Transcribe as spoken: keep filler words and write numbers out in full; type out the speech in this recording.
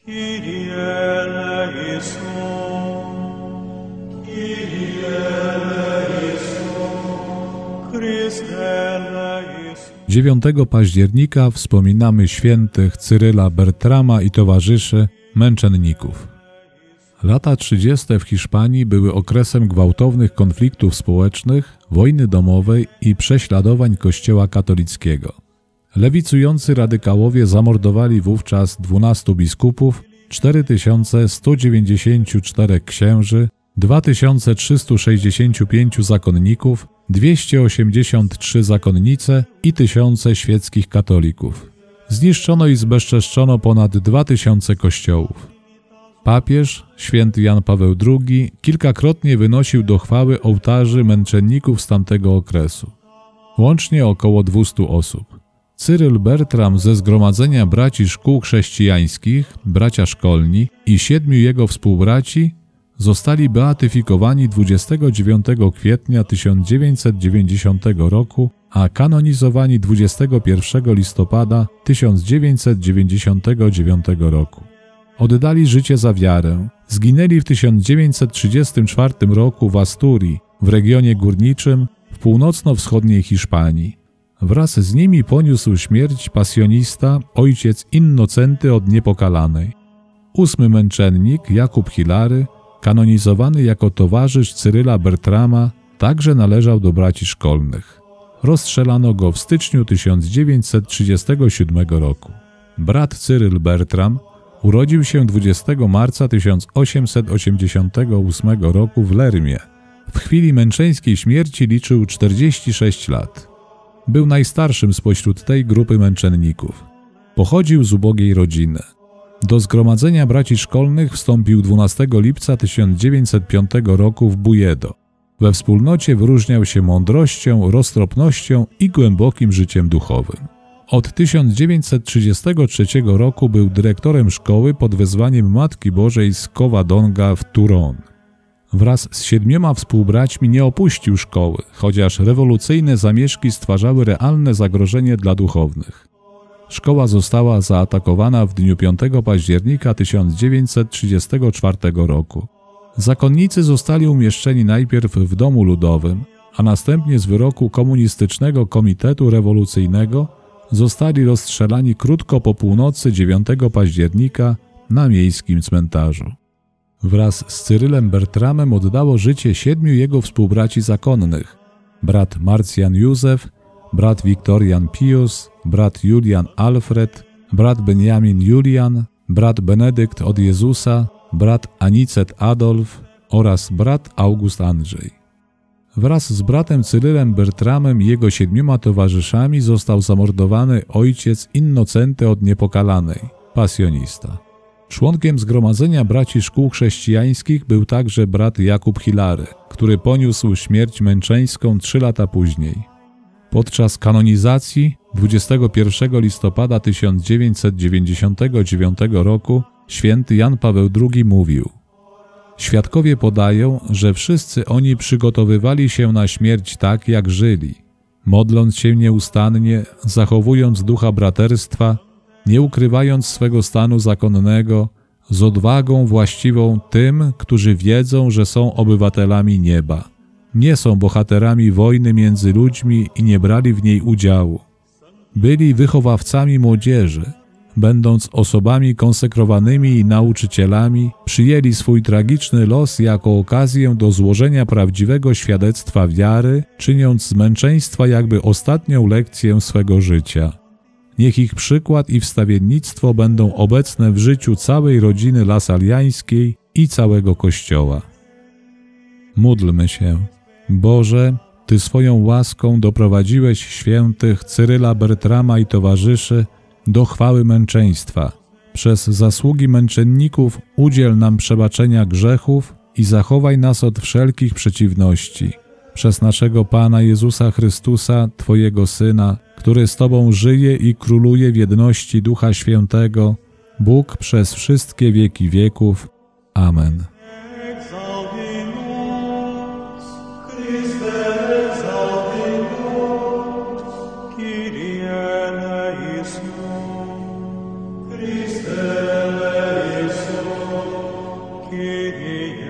dziewiątego października wspominamy świętych Cyryla Bertrama i towarzyszy, męczenników. Lata trzydzieste w Hiszpanii były okresem gwałtownych konfliktów społecznych, wojny domowej i prześladowań Kościoła katolickiego. Lewicujący radykałowie zamordowali wówczas dwunastu biskupów, cztery tysiące sto dziewięćdziesięciu czterech księży, dwa tysiące trzystu sześćdziesięciu pięciu zakonników, dwieście osiemdziesiąt trzy zakonnice i tysiące świeckich katolików. Zniszczono i zbezczeszczono ponad dwa tysiące kościołów. Papież, święty Jan Paweł drugi, kilkakrotnie wynosił do chwały ołtarzy męczenników z tamtego okresu. Łącznie około dwustu osób. Cyryl Bertram ze zgromadzenia braci szkół chrześcijańskich, bracia szkolni i siedmiu jego współbraci zostali beatyfikowani dwudziestego dziewiątego kwietnia tysiąc dziewięćset dziewięćdziesiątego roku, a kanonizowani dwudziestego pierwszego listopada tysiąc dziewięćset dziewięćdziesiątego dziewiątego roku. Oddali życie za wiarę, zginęli w tysiąc dziewięćset trzydziestym czwartym roku w Asturii, w regionie górniczym w północno-wschodniej Hiszpanii. Wraz z nimi poniósł śmierć pasjonista, ojciec Innocenty od Niepokalanej. Ósmy męczennik, Jakub Hilary, kanonizowany jako towarzysz Cyryla Bertrama, także należał do braci szkolnych. Rozstrzelano go w styczniu tysiąc dziewięćset trzydziestego siódmego roku. Brat Cyryl Bertram urodził się dwudziestego marca tysiąc osiemset osiemdziesiątego ósmego roku w Lermie. W chwili męczeńskiej śmierci liczył czterdzieści sześć lat. Był najstarszym spośród tej grupy męczenników. Pochodził z ubogiej rodziny. Do zgromadzenia braci szkolnych wstąpił dwunastego lipca tysiąc dziewięćset piątego roku w Bujedo. We wspólnocie wyróżniał się mądrością, roztropnością i głębokim życiem duchowym. Od tysiąc dziewięćset trzydziestego trzeciego roku był dyrektorem szkoły pod wezwaniem Matki Bożej z Covadonga w Turón. Wraz z siedmioma współbraćmi nie opuścił szkoły, chociaż rewolucyjne zamieszki stwarzały realne zagrożenie dla duchownych. Szkoła została zaatakowana w dniu piątego października tysiąc dziewięćset trzydziestego czwartego roku. Zakonnicy zostali umieszczeni najpierw w domu ludowym, a następnie z wyroku komunistycznego komitetu rewolucyjnego zostali rozstrzelani krótko po północy dziewiątego października na miejskim cmentarzu. Wraz z Cyrylem Bertramem oddało życie siedmiu jego współbraci zakonnych: brat Marcjan Józef, brat Wiktorian Pius, brat Julian Alfred, brat Benjamin Julian, brat Benedykt od Jezusa, brat Anicet Adolf oraz brat August Andrzej. Wraz z bratem Cyrylem Bertramem i jego siedmioma towarzyszami został zamordowany ojciec Innocenty od Niepokalanej, pasjonista. Członkiem zgromadzenia braci szkół chrześcijańskich był także brat Jakub Hilary, który poniósł śmierć męczeńską trzy lata później. Podczas kanonizacji dwudziestego pierwszego listopada tysiąc dziewięćset dziewięćdziesiątego dziewiątego roku święty Jan Paweł drugi mówił: świadkowie podają, że wszyscy oni przygotowywali się na śmierć tak, jak żyli, modląc się nieustannie, zachowując ducha braterstwa, nie ukrywając swego stanu zakonnego, z odwagą właściwą tym, którzy wiedzą, że są obywatelami nieba. Nie są bohaterami wojny między ludźmi i nie brali w niej udziału. Byli wychowawcami młodzieży. Będąc osobami konsekrowanymi i nauczycielami, przyjęli swój tragiczny los jako okazję do złożenia prawdziwego świadectwa wiary, czyniąc z męczeństwa jakby ostatnią lekcję swego życia. Niech ich przykład i wstawiennictwo będą obecne w życiu całej rodziny lasaliańskiej i całego Kościoła. Módlmy się. Boże, Ty swoją łaską doprowadziłeś świętych Cyryla Bertrama i towarzyszy do chwały męczeństwa. Przez zasługi męczenników udziel nam przebaczenia grzechów i zachowaj nas od wszelkich przeciwności. Przez naszego Pana Jezusa Chrystusa, Twojego Syna, który z Tobą żyje i króluje w jedności Ducha Świętego, Bóg przez wszystkie wieki wieków. Amen. Christe Kyrie